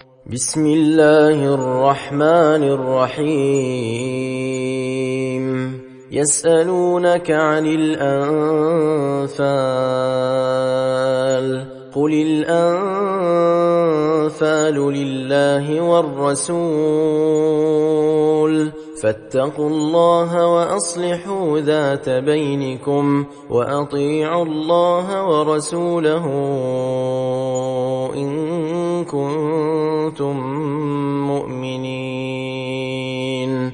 بسم الله الرحمن الرحيم يسألونك عن الأنفال قل الأنفال لله والرسول فاتقوا الله وأصلحوا ذات بينكم وأطيعوا الله ورسوله إن كنتم مؤمنين.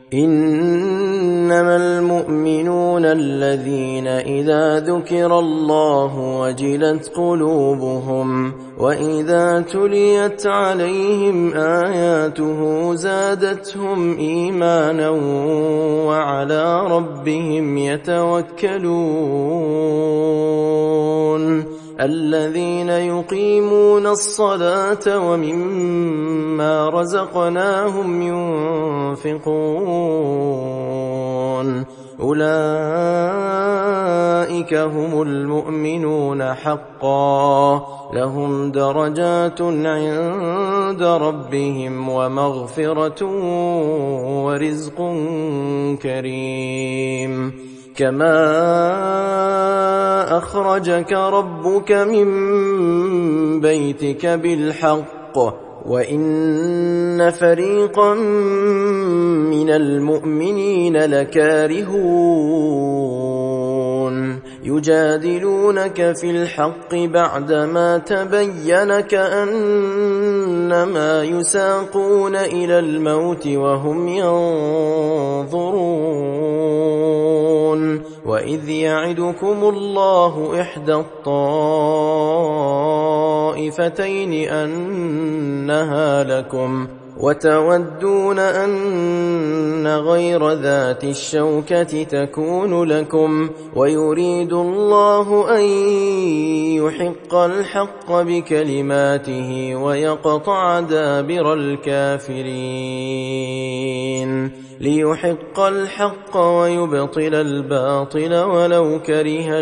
إنما المؤمنون الذين إذا ذكر الله وجلت قلوبهم وإذا تليت عليهم آياته زادتهم إيمانا وعلى ربهم يتوكلون. الذين يقيمون الصلاة ومما رزقناهم ينفقون أولئك هم المؤمنون حقا لهم درجات عند ربهم ومغفرة ورزق كريم. كما أخرجك ربك من بيتك بالحق وإن فريقا من المؤمنين لكارهون يجادلونك في الحق بعدما تبين كأنما يساقون إلى الموت وهم ينظرون. وإذ يعدكم الله إحدى الطائفتين أنها لكم وتودون أن غير ذات الشوكة تكون لكم ويريد الله أن يحق الحق بكلماته ويقطع دابر الكافرين ليحق الحق ويبطل الباطل ولو كره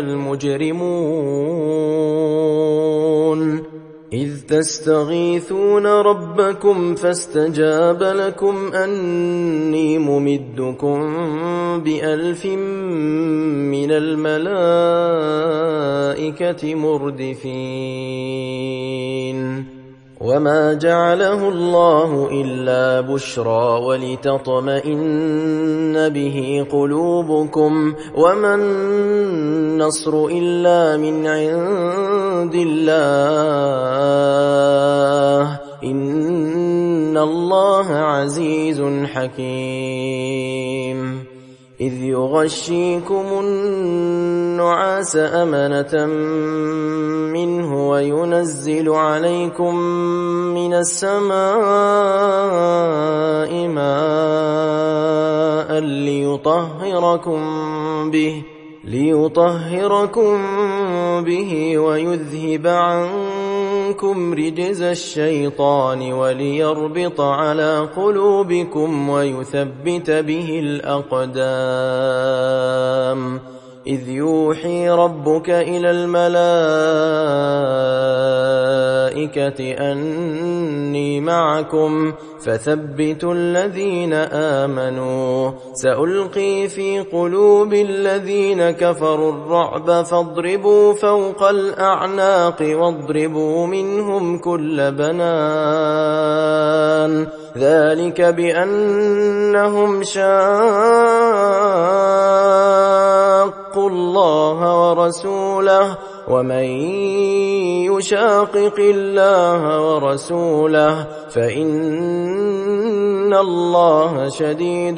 المجرمون. إذ تستغيثون ربكم فاستجاب لكم أني ممدكم ب1000 من الملائكة مردفين. وما جعله الله إلا بشرى ولتطمئن به قلوبكم وما النصر إلا من عند الله إن الله عزيز حكيم. إذ يغشيكم النعاس أمنة منه وينزل عليكم من السماء ماء ليطهركم به ويذهب عنكم رجز الشيطان وليربط على قلوبكم ويثبت به الأقدام. إذ يوحي ربك إلى الملائكة أني معكم فثبتوا الذين آمنوا سألقي في قلوب الذين كفروا الرعب فاضربوا فوق الأعناق واضربوا منهم كل بنان ذلك بأنهم شاقوا الله ورسوله ومن يشاقق الله ورسوله فإن الله شديد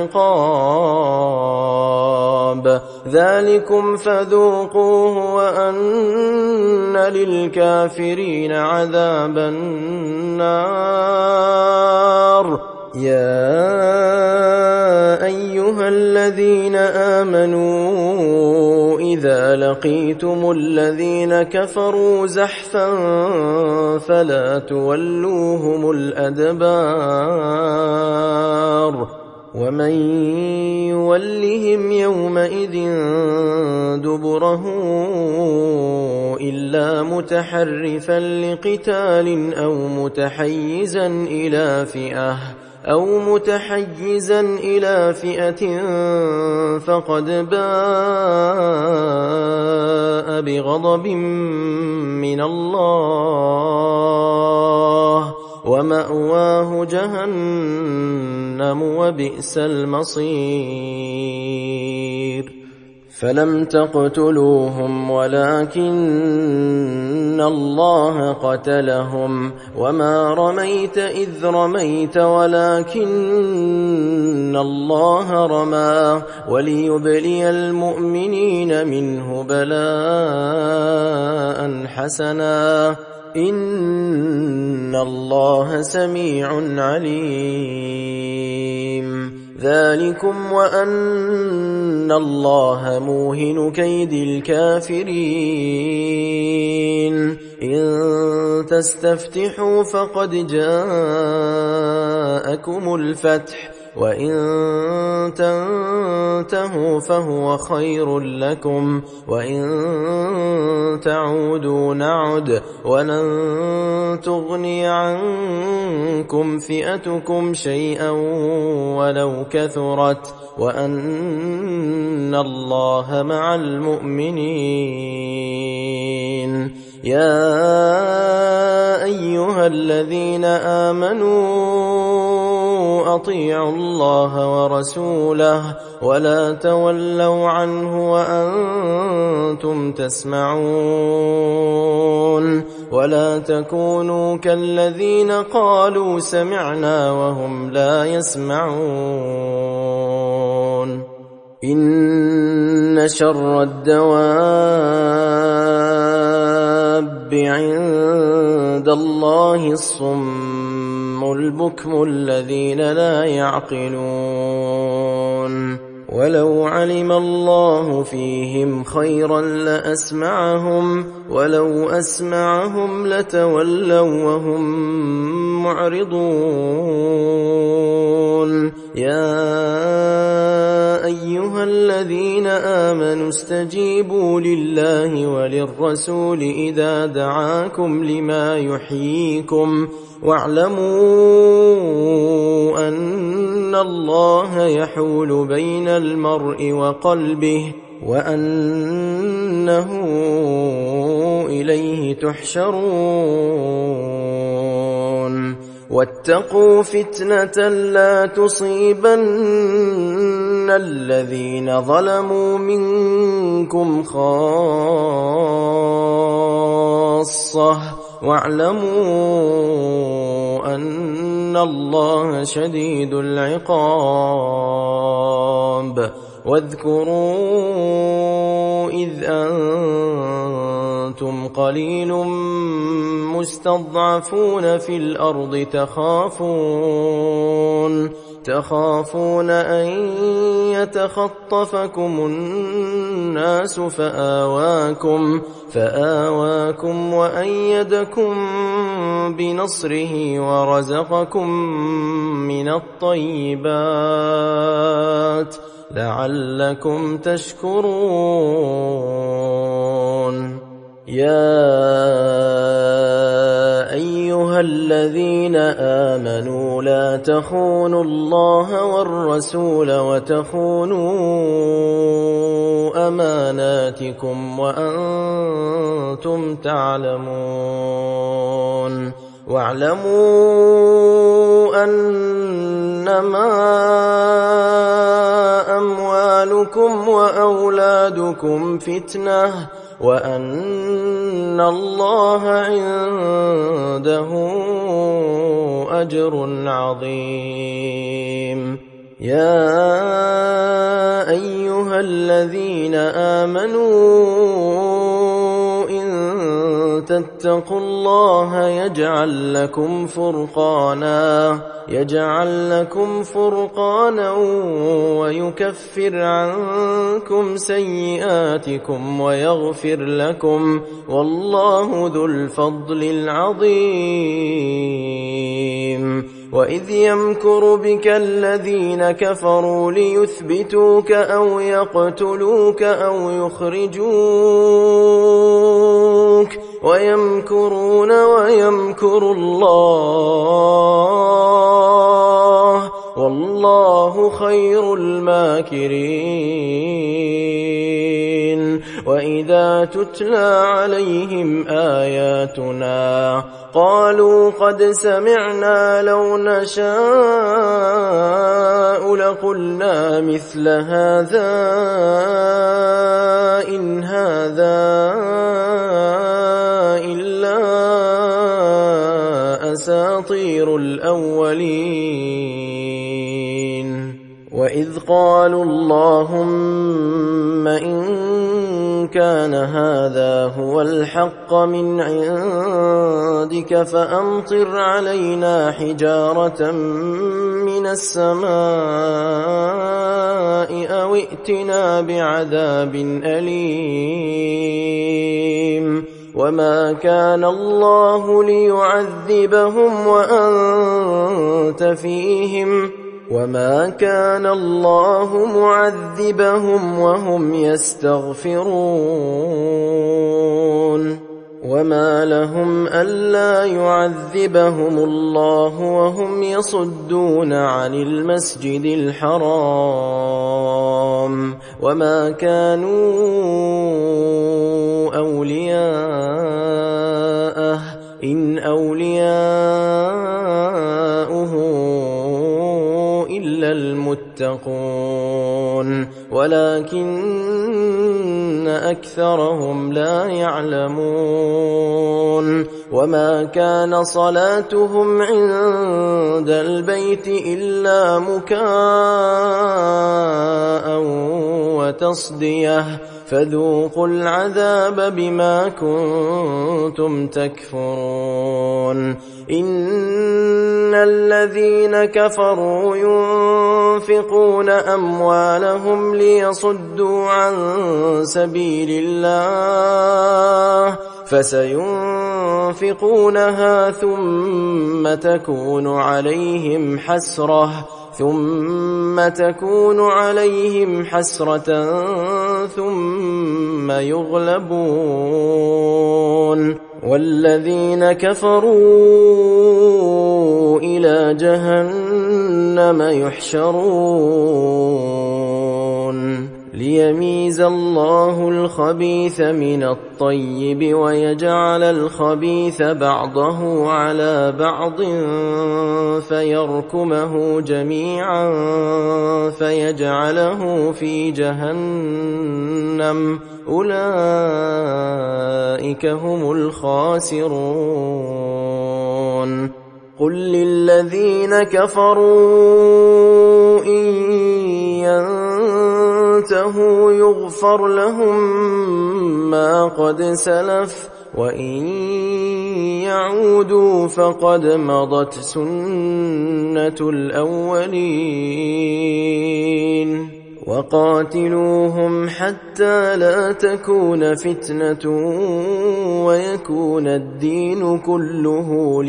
العقاب. ذلكم فذوقوه وأن للكافرين عذاب النار. يا أيها الذين آمنوا إذا لقيتم الذين كفروا زحفا فلا تولوهم الأدبار ومن يولهم يومئذ دبره إلا إلا متحرفا لقتال أو متحيزا إلى فئة فقد باء بغضب من الله ومأواه جهنم وبئس المصير فلم تقتلوهم ولكن الله قتلهم وما رميت إذ رميت ولكن الله رمى وليبلي المؤمنين منه بلاء حسنا إن الله سميع عليم ذلكم وأن الله موهن كيد الكافرين إن تستفتحوا فقد جاءكم الفتح وإن تنتهوا فهو خير لكم وإن تعودوا نعد ولن تغني عنكم فئتكم شيئا ولو كثرت وأن الله مع المؤمنين يا أيها الذين آمنوا أطيعوا الله ورسوله ولا تولوا عنه وأنتم تسمعون ولا تكونوا كالذين قالوا سمعنا وهم لا يسمعون إن شر الدواب عند الله الصم البكم الذين لا يعقلون ولو علم الله فيهم خيرا لأسمعهم ولو أسمعهم لتولوا وهم معرضون يا أيها الذين آمنوا استجيبوا لله وللرسول إذا دعاكم لما يحييكم واعلموا أن الله يحول بين المرء وقلبه وأنه إليه تحشرون واتقوا فتنة لا تصيبن الذين ظلموا منكم خاصة واعلموا أن الله شديد العقاب واذكروا إذ أنتم قليل مستضعفون في الأرض تخافون أن يتخطفكم الناس فآواكم وأيدكم بنصره ورزقكم من الطيبات لعلكم تشكرون يا أيها الذين آمنوا لا تخونوا الله والرسول وتخونوا أماناتكم وأنتم تعلمون واعلموا أنما أموالكم وأولادكم فتنة وأن الله عنده أجر عظيم يا أيها الذين آمنوا إن تتقوا الله يجعل لكم فرقانا ويكفر عنكم سيئاتكم ويغفر لكم والله ذو الفضل العظيم وإذ يمكر بك الذين كفروا ليثبتوك أو يقتلوك أو يخرجوك ويمكرون ويمكر الله والله خير الماكرين. وإذا تتلى عليهم آياتنا قالوا قد سمعنا لو نشاء لقلنا مثل هذا إن هذا إلا أساطير الأولين. وإذ قالوا اللهم إن كان هذا هو الحق من عندك فأمطر علينا حجارة من السماء أو ائتنا بعذاب أليم. وما كان الله ليعذبهم وأنت فيهم وما كان الله معذبهم وهم يستغفرون. وما لهم ألا يعذبهم الله وهم يصدون عن المسجد الحرام وما كانوا أولياءه إن أولياؤه إلا المتقون ولكن أكثرهم لا يعلمون. وما كان صلاتهم عند البيت إلا مكاء وتصدية فذوقوا العذاب بما كنتم تكفرون. إن الذين كفروا ينفقون أموالهم ليصدوا عن سبيل الله فسينفقونها ثم تكون عليهم حسرة ثم يغلبون والذين كفروا إلى جهنم يحشرون ليميز الله الخبيث من الطيب ويجعل الخبيث بعضه على بعض فيركمه جميعا فيجعله في جهنم أولئك هم الخاسرون. قل للذين كفروا إن ينتهوا يغفر لهم ما قد سلف وإن يعودوا فقد مضت سنة الأولين. وقاتلوهم حتى لا تكون فتنة ويكون الدين كله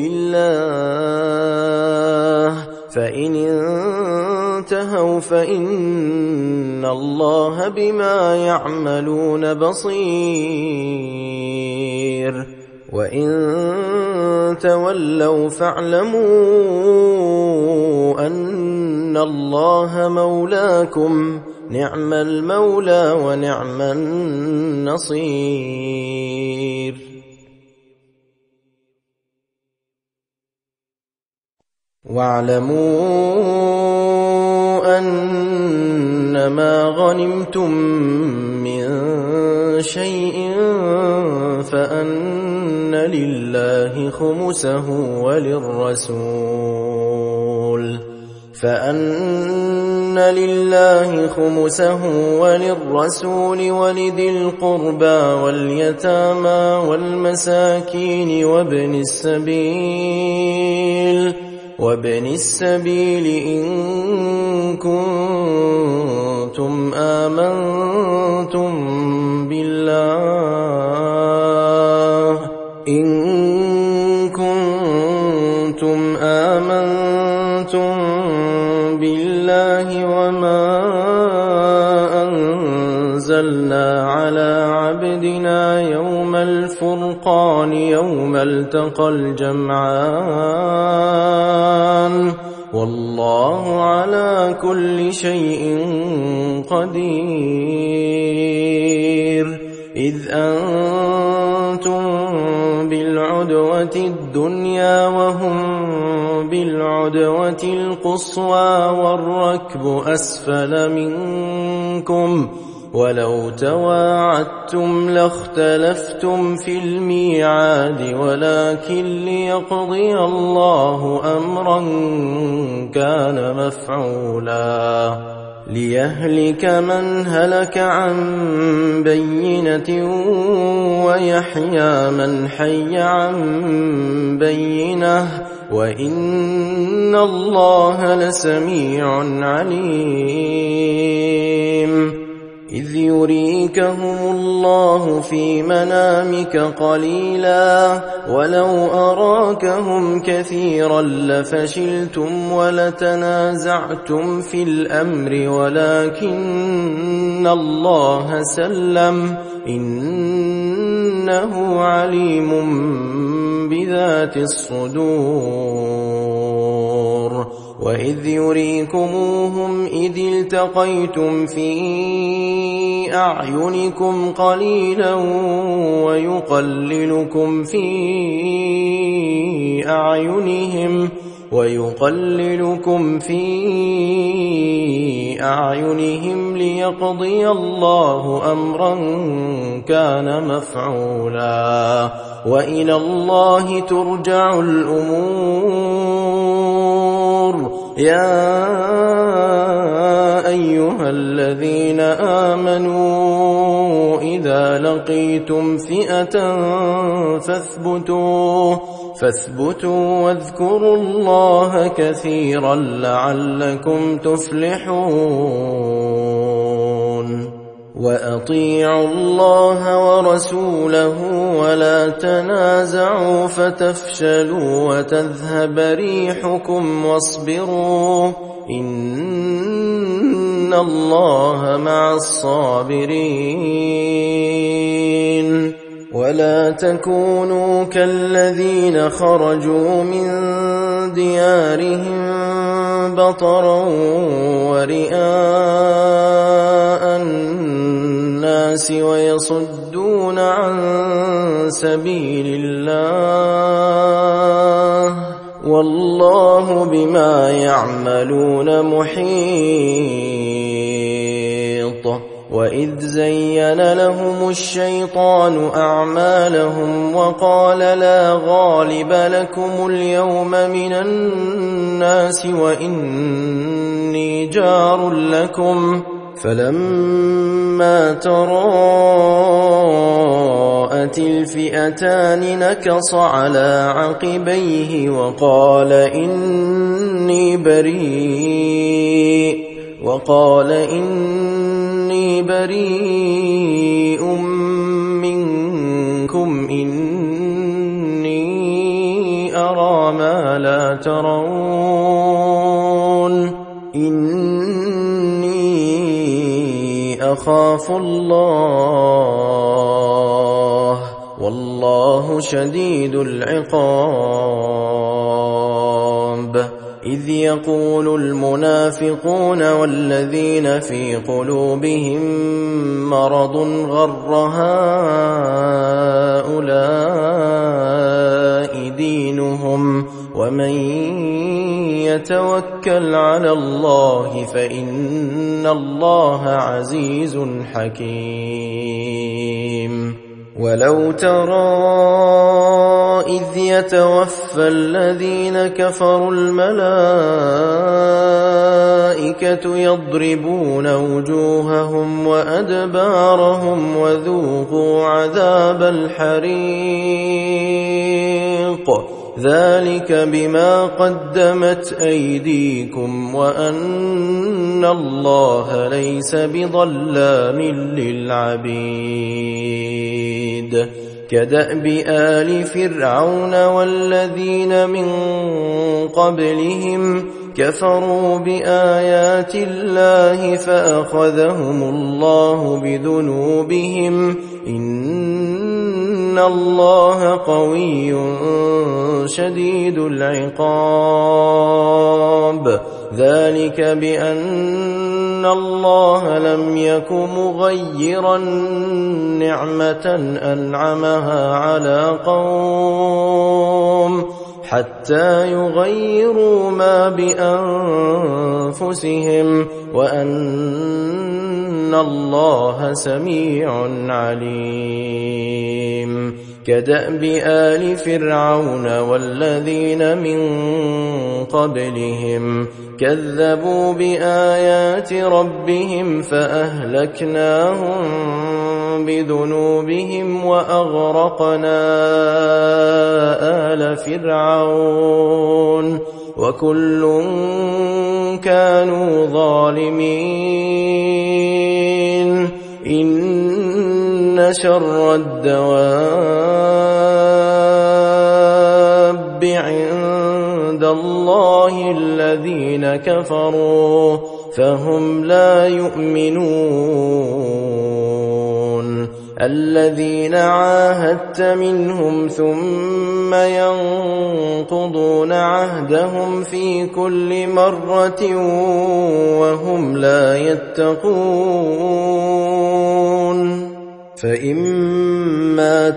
لله فإن انتهوا فإن الله بما يعملون بصير. وإن تولوا فاعلموا أن الله مولاكم نعم المولى ونعم النصير. واعلموا أنما غنمتم من شيء فأن لله خمسه وللرسول ولذي القربى واليتامى والمساكين وابن السبيل إن كنتم آمنتم بالله وما أنزلنا على عبدنا يوم الفرقان يوم التقى الجمعان والله على كل شيء قدير إذ أنتم بالعدوة الدنيا وهم بالعدوة القصوى والركب أسفل منكم ولو تواعدتم لاختلفتم في الميعاد ولكن ليقضي الله أمرا كان مفعولا ليهلك من هلك عن بينة ويحيى من حي عن بينة وإن الله لسميع عليم إذ يريكهم الله في منامك قليلا ولو أراكهم كثيرا لفشلتم ولتنازعتم في الأمر ولكن الله سلم إنه عليم بذات الصدور وإذ يريكموهم إذ التقيتم في أعينكم قليلا ويقللكم في أعينهم ليقضي الله أمرا كان مفعولا وإلى الله ترجع الأمور يا أيها الذين آمنوا إذا لقيتم فئة فاثبتوا واذكروا الله كثيرا لعلكم تفلحون وأطيعوا الله ورسوله ولا تنازعوا فتفشلوا وتذهب ريحكم واصبروا إن الله مع الصابرين ولا تكونوا كالذين خرجوا من ديارهم بطرا ورئاء الناس ويصدون عن سبيل الله والله بما يعملون محيط وإذ زين لهم الشيطان أعمالهم وقال لا غالب لكم اليوم من الناس وإني جار لكم فلما تراءت الفئتان نكص على عقبيه وقال إني بريء منكم إني أرى ما لا ترون إني أخاف الله والله شديد العقاب إذ يقول المنافقون والذين في قلوبهم مرض غر هؤلاء دينهم ومن يتوكل على الله فإن الله عزيز حكيم ولو ترى إذ يتوفى الذين كفروا الملائكة يضربون وجوههم وأدبارهم وذوقوا عذاب الحريق ذلك بما قدمت أيديكم وأن الله ليس بظلام للعبيد كدأب آل فرعون والذين من قبلهم كفروا بآيات الله فأخذهم الله بذنوبهم إن إن الله قوي شديد العقاب. ذلك بأن الله لم يك مغيرا نعمة أنعمها على قوم حتى يغيروا ما بأنفسهم وأن الله سميع عليم. كدأب آل فرعون والذين من قبلهم كذبوا بآيات ربهم فأهلكناهم بذنوبهم وأغرقنا آل فرعون وكل كانوا ظالمين. إن شر الدواب عند الله الذين كفروا فهم لا يؤمنون. الذين عاهدت منهم ثم ينقضون عهدهم في كل مرة وهم لا يتقون. فإما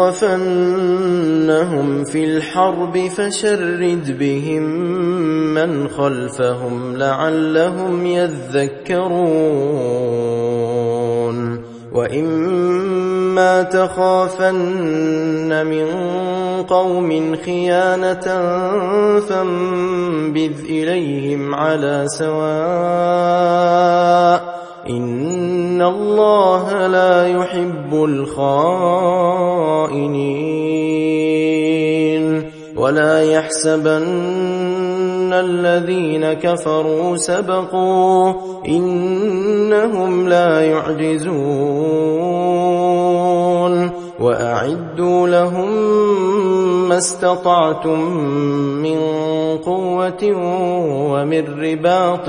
تثقفنهم في الحرب فشرد بهم من خلفهم لعلهم يذكرون. وإما تخافن من قوم خيانة فانبذ إليهم على سواء إن الله لا يحب الخائنين. ولا يحسبن الذين كفروا سبقوا إنهم لا يعجزون. وأعدوا لهم ما استطعتم من قوة ومن رباط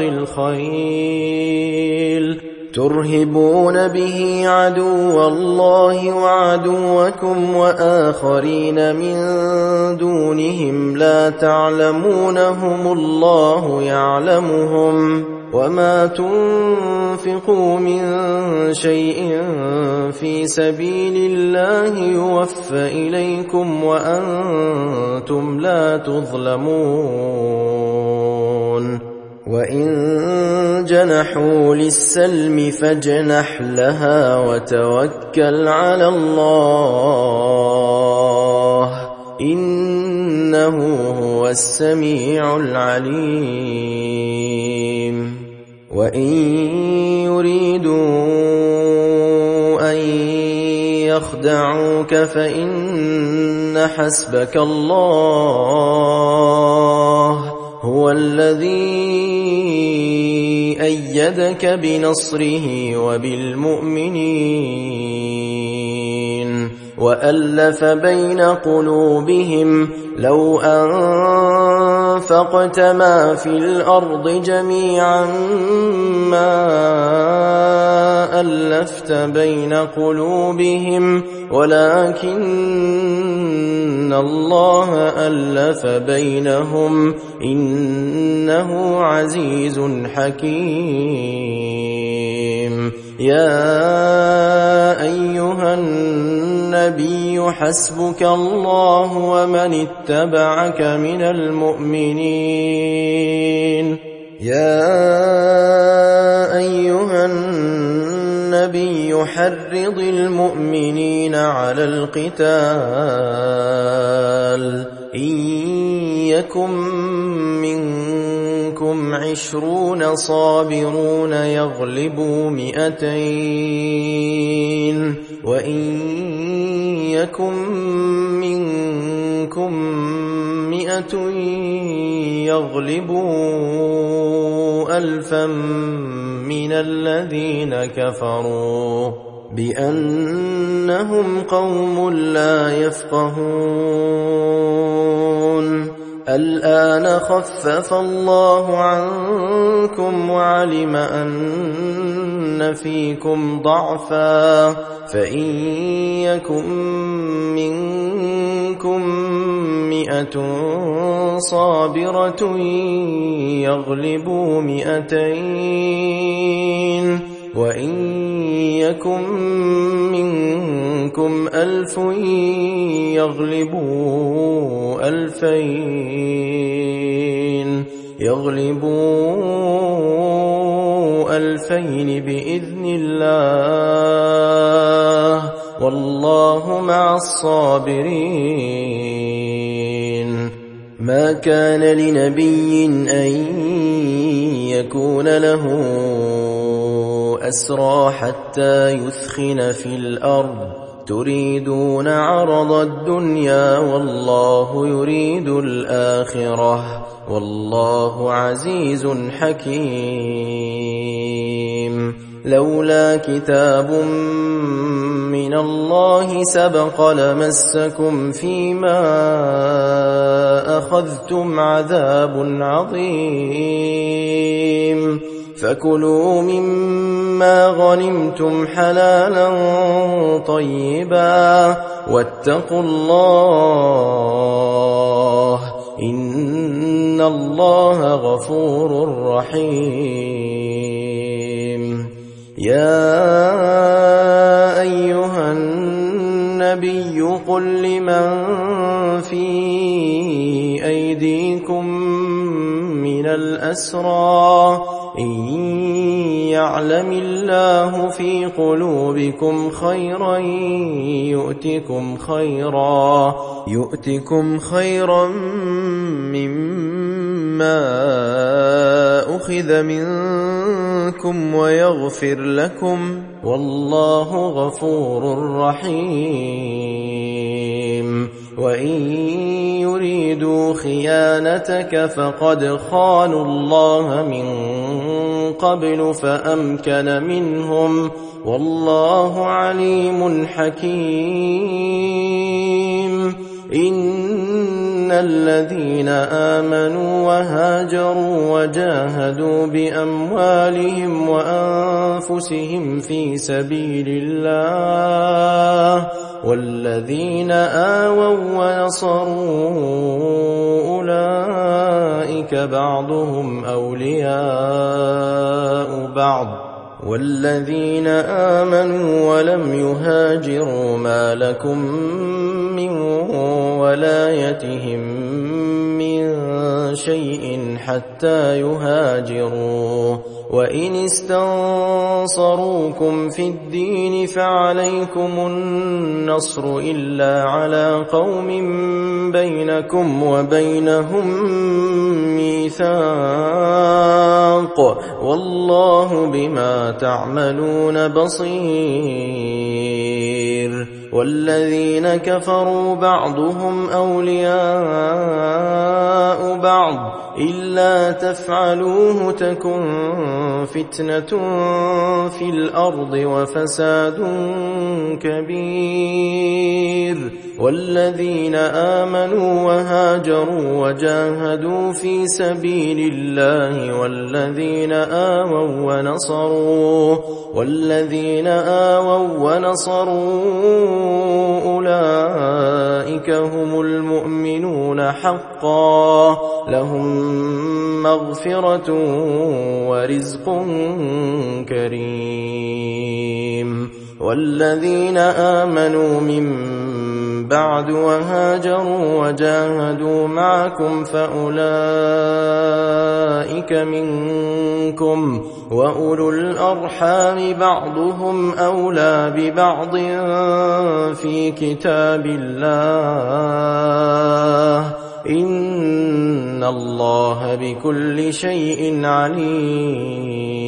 الخيل ترهبون به عدو الله وعدوكم وآخرين من دونهم لا تعلمونهم الله يعلمهم. وما تنفقوا من شيء في سبيل الله يوفى إليكم وأنتم لا تظلمون. وإن جنحوا للسلم فاجنح لها وتوكل على الله إنه هو السميع العليم. وإن يريدوا أن يخدعوك فإن حسبك الله هو الذي أيدك بنصره وبالمؤمنين وألف بين قلوبهم لو أنفقت ما في الأرض جميعا ما ألفت بين قلوبهم ولكن الله ألف بينهم إنه عزيز حكيم. يا أيها النبي حسبك الله ومن اتبعك من المؤمنين. يا أيها النبي حرض المؤمنين على القتال إن يكن منكم 20 صابرون يغلبوا 200 وإن يكن منكم 100 يغلبوا 1000 من الذين كفروا بأنهم قوم لا يفقهون. الآن خفف الله عنكم وعلم أن فيكم ضعفا فإن يكن منكم 100 صابرة يغلبوا 200 وإن يكن منكم 1000 يغلبوا 2000 بإذن الله والله مع الصابرين. ما كان لنبي أن يكون له أسرى حتى يثخن في الأرض تريدون عرض الدنيا والله يريد الآخرة والله عزيز حكيم. لولا كتاب من الله سبق لمسكم فيما أخذتم عذاب عظيم فكلوا مما غنمتم حلالا طيبا واتقوا الله إن الله غفور رحيم. يا أيها النبي قل لمن في أيديكم من الأسرى إن يعلم الله في قلوبكم خيرا يؤتكم خيرا مما أخذ منكم ويغفر لكم والله غفور رحيم. وإن يريدوا خيانتك فقد خانوا الله من قبل فأمكن منهم والله عليم حكيم. إن الذين آمنوا وهاجروا وجاهدوا بأموالهم وأنفسهم في سبيل الله والذين آووا ونصروا أولئك بعضهم أولياء بعض والذين آمنوا ولم يهاجروا ما لكم من ولايتهم من شيء حتى يهاجروا وإن استنصروكم في الدين فعليكم النصر إلا على قوم بينكم وبينهم ميثاق والله بما تعملون بصير. والذين كفروا بعضهم أولياء بعض إلا تفعلوه تكن فتنة في الأرض وفساد كبير. والذين آمنوا وهاجروا وجاهدوا في سبيل الله والذين آووا ونصروا أولئك هم المؤمنون حقا لهم مغفرة ورزق كريم. والذين آمنوا من بعد وهاجروا وجاهدوا معكم فأولئك منكم وأولو الأرحام بعضهم أولى ببعض في كتاب الله إن الله بكل شيء عليم.